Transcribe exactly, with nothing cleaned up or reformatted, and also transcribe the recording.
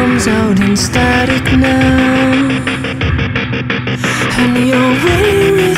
comes out in static now. And you're way with